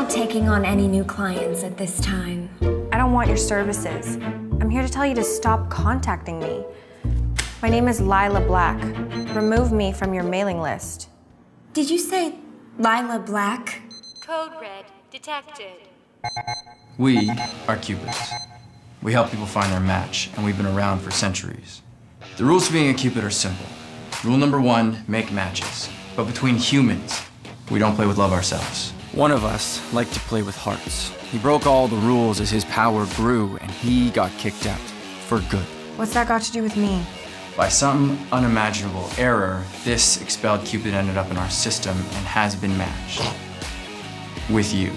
not taking on any new clients at this time. I don't want your services. I'm here to tell you to stop contacting me. My name is Lila Black. Remove me from your mailing list. Did you say Lila Black? Code red detected. We are Cupids. We help people find their match, and we've been around for centuries. The rules to being a Cupid are simple. Rule number 1, make matches. But between humans, we don't play with love ourselves. One of us liked to play with hearts. He broke all the rules as his power grew, and he got kicked out for good. What's that got to do with me? By some unimaginable error, this expelled Cupid ended up in our system and has been matched with you.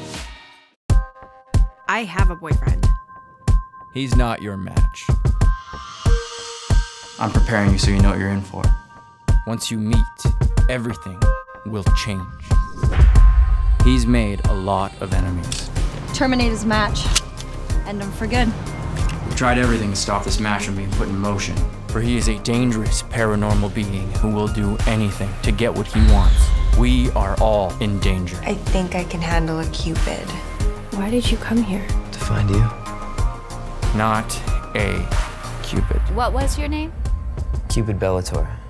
I have a boyfriend. He's not your match. I'm preparing you so you know what you're in for. Once you meet, everything will change. He's made a lot of enemies. Terminate his match. End him for good. We've tried everything to stop this match from being put in motion. For he is a dangerous paranormal being who will do anything to get what he wants. We are all in danger. I think I can handle a Cupid. Why did you come here? To find you. Not a Cupid. What was your name? Cupid Bellator.